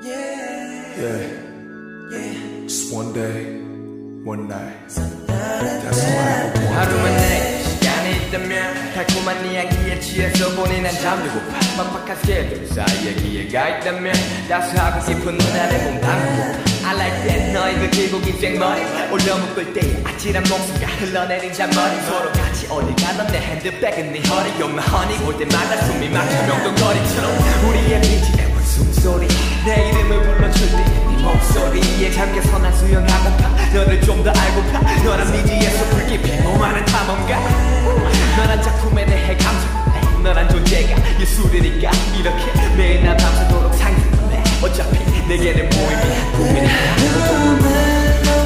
Yeah. Just one day, one night. That's all I ever want. 하루만 내 시간이 있다면 달콤한 이야기에 취해서 보내 난 잠들고파 빡빡한 스케줄 사이에 기회가 있다면 따스하고 깊은 눈 아래 본 방구 I like that 너의 그 길고긴 쌩머리 올려묶을 때의 아찔한 목소리가 흘러내린 잔머리 서로 같이 어딜 가던 내 핸드백은 네 허리 You're my honey 올 때마다 숨이 막혀 명동거리처럼 우리의 BGM은 숨소리 내 이름을 불러줄 때 네 목소리에 잠겨서 난 수영하고파 너를 좀 더 알고파 너란 미지에서 불깊이 오만한 탐험가 너란 작품에 대해 감상해 너란 존재가 예술이니까 이렇게 매일 난 밤새도록 상상해 어차피 내게는 무의미한 꿈이니까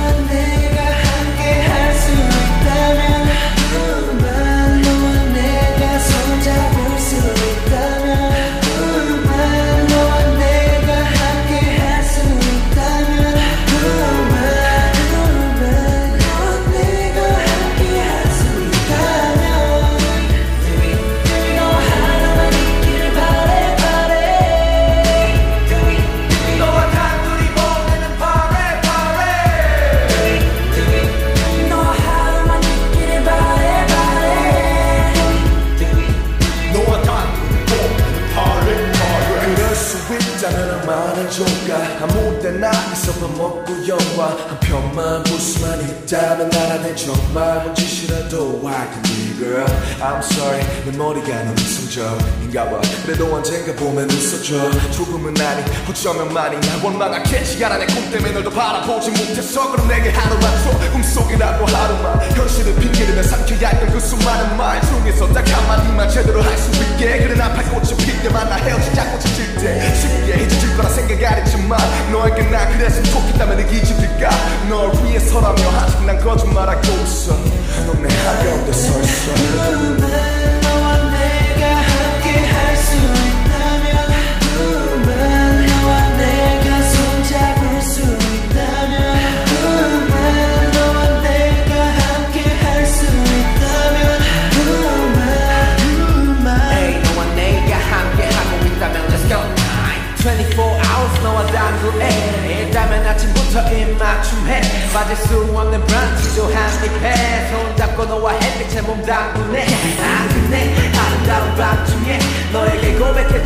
아무 때나 있어 밥 먹고 영화 한 편만 볼 수만 있다면 나라는 정말 뭔 짓이라도 I can be girl I'm sorry 내 머리가 너무 이성적인가 봐 그래도 언젠가 보면 웃어줘 조금은 아니 어쩌면 많이 날 원망하겠지 알아 내 꿈 때문에 널 더 바라보지 못했어 그럼 내게 하루만 줘 꿈속이라고 하루만 현실을 핑계대며 삼켜야 했던 그 수많은 말 중에서 딱 한마디만 제대로 할 수 있게 그래 나팔 꽃이 필 때만 나 헤어지자 꽃이 질 때 쉽게 잊어질 거라 생각 안 했지만 너에게 난 그랬으면 좋겠다면 이기질까 널 위해서라며 아직 난 거짓말하고 있어 넌 내 한가운데 서 있어 일단은 아침부터 입맞춤해 빠질 수 없는 브런치도 한입해 손잡고 너와 햇빛에 몸 담그네 안 끝내 아름다운 밤 중에 너에게 고백해